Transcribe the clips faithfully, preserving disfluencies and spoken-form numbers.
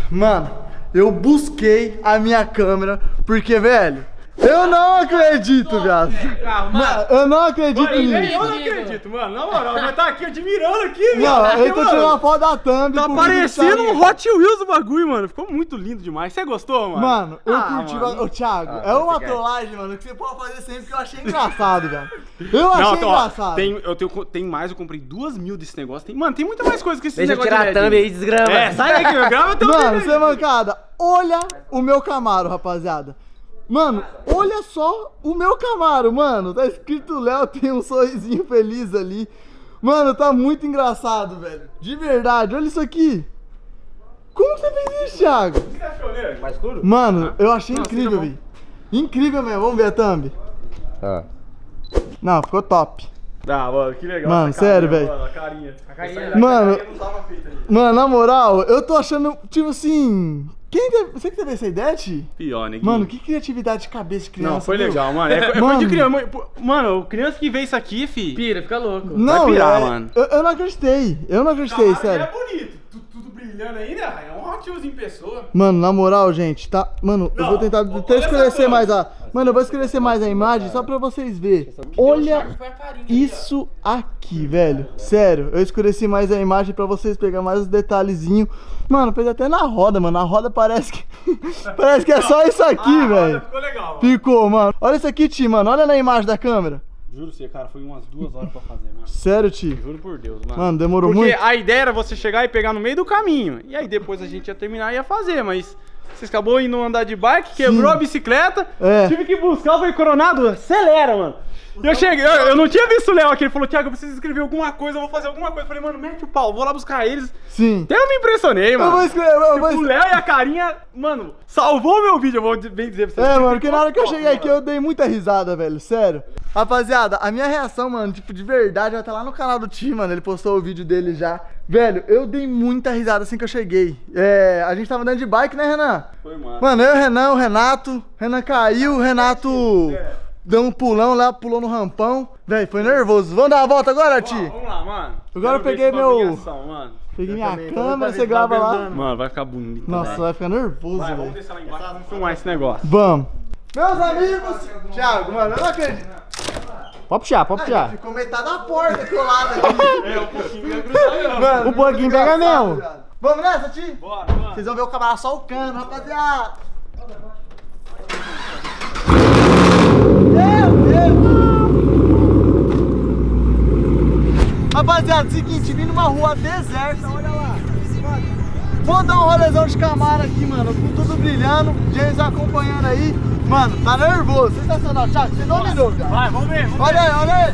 Mano, eu busquei a minha câmera, porque, velho, eu não acredito, viado. Mano, eu não acredito mano, nisso. Eu não acredito, mano. Na moral, vai estar aqui admirando aqui, Não, viado. eu tô tirando uma foto da thumb. Tá parecendo um Hot Wheels o bagulho, mano. Ficou muito lindo demais. Você gostou, mano? Mano, eu ah, curti. Mano. Ô, Thiago, Ah, é uma você trollagem, mano, que você pode fazer sempre, que eu achei engraçado, velho. Eu achei não, tô, ó, engraçado. tem, eu tenho, tem mais, eu comprei duas mil desse negócio. Tem, mano, tem muita mais coisa que esse Deixa eu negócio tirar a thumb aí, desgrama. É, sai daqui, eu gravo a thumb. Mano, você é mancada. Olha o meu Camaro, rapaziada. Mano, olha só o meu Camaro, mano. Tá escrito Léo, tem um sorrisinho feliz ali. Mano, tá muito engraçado, velho. De verdade, olha isso aqui. Como você fez isso, Thiago? Você achou nele? Mais escuro? Mano, eu achei Não, incrível, fica bom. velho. Incrível mesmo, vamos ver a thumb. Ah. Não, ficou top. Ah, mano, que legal. Mano, essa sério, carinha, velho. Mano, a carinha. A carinha, Mano, a carinha não tava feita ali. Mano, na moral, eu tô achando, tipo assim... Quem teve, você que teve essa ideia, Ti? Pior, neguinho. Mano, que criatividade de cabeça de criança. Não, foi viu? legal, mano. É, é Mano. coisa de criança. Mano, criança que vê isso aqui, fi. Pira, fica louco. Não, Vai pirar, é- mano. Eu, eu não acreditei, eu não acreditei, sério. É bonito. Tudo, tudo brilhando ainda. É um Hot Wheels em pessoa. Mano, na moral, gente, tá... Mano, eu Não, vou tentar olha até essa escurecer thumb. mais a... Mano, eu vou escurecer mais a imagem só pra vocês verem. Olha isso aqui, velho. Sério, eu escureci mais a imagem pra vocês pegar mais os detalhezinhos. Mano, fez até na roda, mano. Na roda parece que... parece que é só isso aqui, Ah, velho. ficou legal, mano. Ficou, mano. Olha isso aqui, Ti, mano. Olha na imagem da câmera. Juro você, cara, foi umas duas horas pra fazer, mano. Sério, Ti. Juro por Deus, mano. Mano, demorou Porque muito. a ideia era você chegar e pegar no meio do caminho. E aí depois a gente ia terminar e ia fazer, mas... Você acabou indo andar de bike, quebrou Sim. a bicicleta, É. tive que buscar, eu falei, Coronado, acelera, mano. Eu cheguei, eu, eu não tinha visto o Léo aqui, ele falou, Thiago, eu preciso escrever alguma coisa, eu vou fazer alguma coisa. Eu falei, mano, mete o pau, vou lá buscar eles. Sim. Até eu me impressionei, Eu mano. vou escrever, eu Tipo, vou o escrever. Léo e a carinha, mano, salvou o meu vídeo, eu vou bem dizer pra vocês. É, mano, porque na hora que eu Top, cheguei aqui mano. eu dei muita risada, velho, sério. Rapaziada, a minha reação, mano, tipo, de verdade, vai estar lá no canal do Ti, mano, ele postou o vídeo dele já. Velho, eu dei muita risada assim que eu cheguei. É, a gente tava andando de bike, né, Renan? Foi, mano. Mano, eu, o Renan, o Renato, o Renan caiu, o Renato deu um pulão lá, pulou no rampão. Velho, foi nervoso. Vamos dar uma volta agora, Ti? Vamos lá, mano. Agora eu Quero ver peguei esse bagulho meu- em ação, mano. Peguei Eu minha também, câmera, tô você grava lá. andando. Mano, vai ficar bonito. Nossa, velho. vai ficar nervoso, Vai, vamos velho. descer lá embaixo, vamos filmar esse negócio. Vamos. Meus amigos, Thiago, mano, eu não acredito. Pode puxar, pode puxar. Ficou metade da porta colada aqui. É, um pouquinho ia grudar, Mano, O pouquinho pega engraçado, mesmo. viado. Vamos nessa, Ti? Bora, mano. Vocês vão ver o camarada só o cano, rapaziada. Meu Deus! Rapaziada, seguinte, vim numa rua deserta, olha lá. Mano, vou dar um rolezão de Camaro aqui, mano, com tudo brilhando, James acompanhando aí. Mano, tá nervoso, sensacional. Thiago, você dominou, cara. Vai, vamos ver. Vamos Olha aí, olha aí.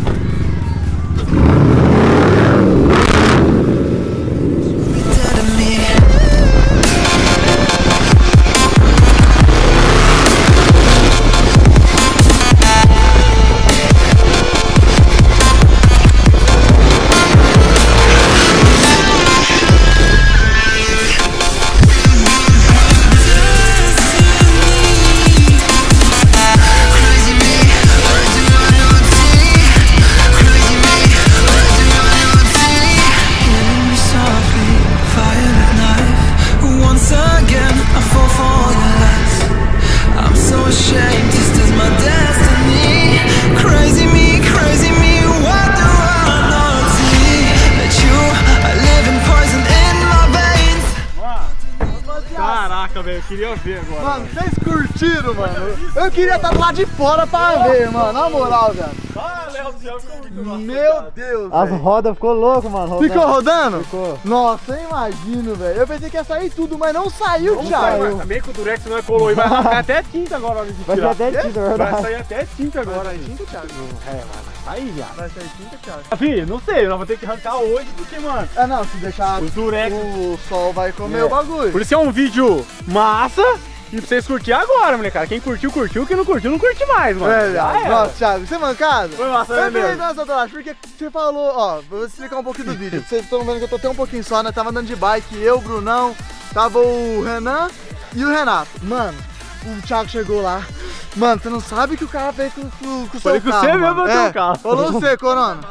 Caraca, velho, eu queria ver agora. Mano, vocês curtiram, mano? Eu queria estar do lado de fora pra ver, mano. Na moral, velho. Ah, Léo do céu, ficou muito massa. Meu Deus, As velho. rodas ficou louco, mano. rodando. Ficou rodando? Ficou. Nossa, eu imagino, velho. Eu pensei que ia sair tudo, mas não saiu, Não Thiago. sai, mas também que o Durex não é colou e vai ficar até tinta agora na hora de Vai ser tirar. até tinta, Vai verdade. sair até tinta agora. Vai sair aí. tinta, Thiago? É, vai, vai sair, viado. Vai sair tinta, Thiago? Fih, não sei, nós vamos ter que arrancar hoje, porque, mano, Ah, não, se deixar os Durex... o sol vai comer É. o bagulho. Por isso é um vídeo massa e pra vocês curtir agora, molecada. Quem curtiu, curtiu. Quem não curtiu, não curte mais, mano. É, Já viado. era. Nossa, Thiago, você é mancado? Foi massa, né, Eu falei, mesmo? nossa, Dorati, porque você falou, ó, vou explicar um pouquinho do vídeo. Vocês estão vendo que eu tô até um pouquinho só, né? Tava andando de bike, eu, o Brunão, tava o Renan e o Renato. Mano, o Thiago chegou lá. Mano, você não sabe o que o cara fez com, com, com o seu Falei com carro, você mesmo, mano. eu tenho É, um carro. falou você, Corona.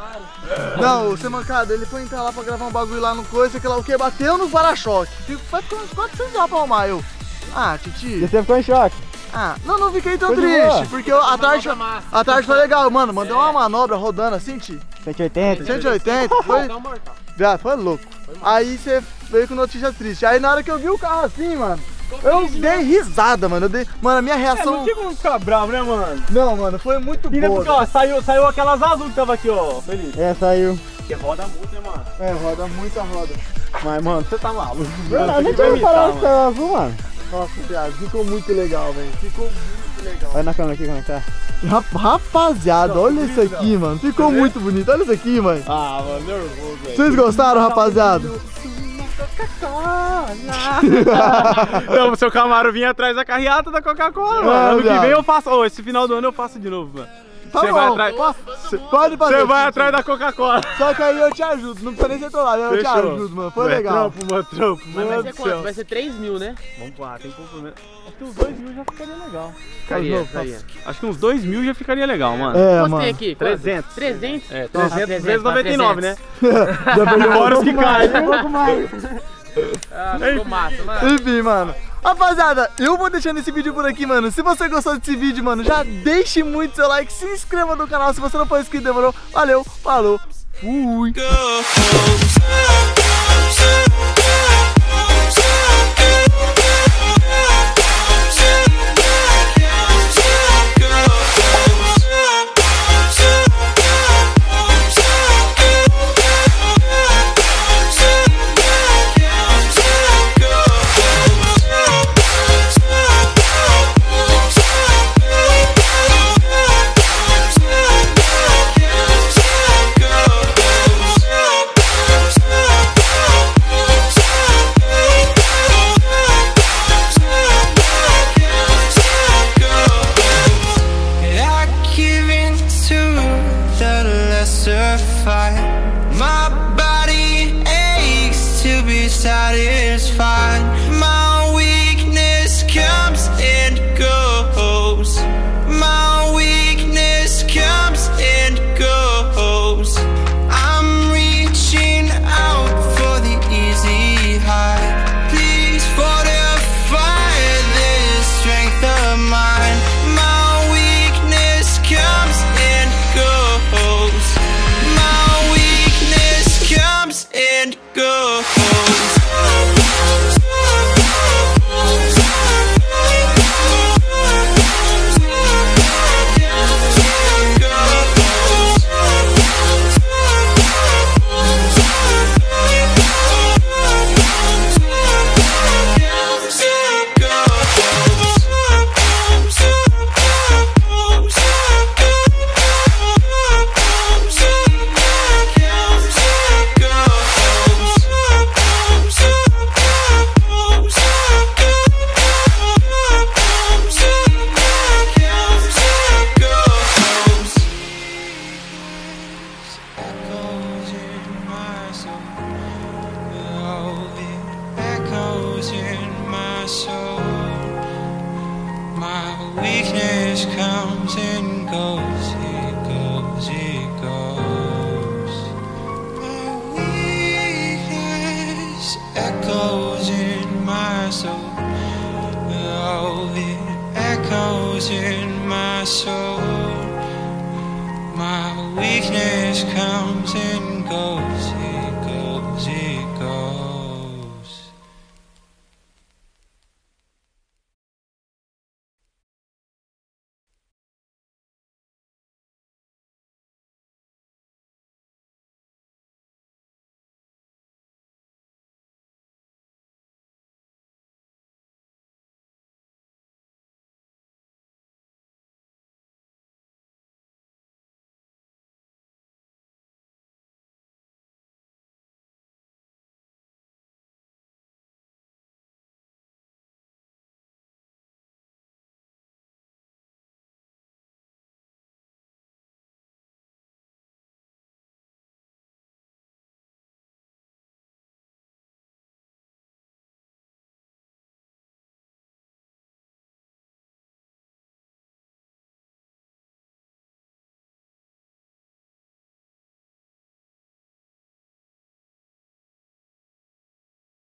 Não, o Sem Mancada, ele foi entrar lá pra gravar um bagulho lá no coisa, que lá o que? Bateu no para-choque. Vai ficar uns quatrocentos reais pra arrumar, eu. Ah, Titi. E você ficou em choque? Ah, não, não fiquei tão Foi de triste, boa. porque eu- a tarde, a tarde foi legal, mano. Mandei uma manobra rodando assim, Ti. cento e oitenta? cento e oitenta, foi. Viado, foi louco. Aí você veio com notícia triste. Aí na hora que eu vi o carro assim, mano, eu dei risada, mano. Eu dei... Mano, a minha É, reação. não tinha como ficar bravo, né, mano? Não, mano, foi muito E boa. porque, ó, saiu, saiu aquelas azul que tava aqui, ó, Felipe. É, saiu. Que roda muito, né, mano? É, roda muita roda. Mas, mano, você tá maluco. Não, Você não que vai tinha imitar, parado mano. com a azul, mano. Nossa, viado, ficou muito legal, velho. Ficou muito legal. Olha na câmera aqui como é que tá. Rap- Rapaziada, olha isso aqui, mano. Ficou muito bonito. Olha isso aqui, mano. Ah, mano, nervoso, velho. Vocês gostaram, rapaziada? Não, o seu Camaro vinha atrás da carreata da Coca-Cola, mano. É, Ano que viado. vem eu faço. Ô, esse final do ano eu faço de novo, mano. Tá Você bom. vai atrás. Pode fazer. Você vai Titi. atrás da Coca-Cola. Só que aí eu te ajudo. Não precisa nem ser teu lado. Eu te Fechou. ajudo, mano. Foi É legal. Trampo, mano, trampo. Mas Mano vai do ser céu. quanto? Vai ser três mil, né? Vamos lá, tem compromesso. Acho que uns dois mil já ficaria legal. Ficaria, novo, ficaria. Acho que uns dois mil já ficaria legal, mano. É, Quanto mano. tem aqui? trezentos. trezentos? É, Ah, trezentos vezes noventa e nove, né? Já perdeu Fora os que caem. Um pouco mais. Ah, ficou massa, mano. Enfim, mano. Rapaziada, eu vou deixando esse vídeo por aqui, mano. Se você gostou desse vídeo, mano, já deixe muito seu like, se inscreva no canal se você não for inscrito, demorou? Valeu, falou, fui. My body aches to be satisfied. My weakness comes and goes. My weakness comes and goes. I'm reaching out for the easy high. Please fortify this strength of mine. My weakness comes and goes. My weakness comes and goes. Echoes in my soul. Oh, it echoes in my soul. My weakness comes and goes. It goes, it goes. My weakness echoes in my soul. Oh, it echoes in my soul. My weakness comes in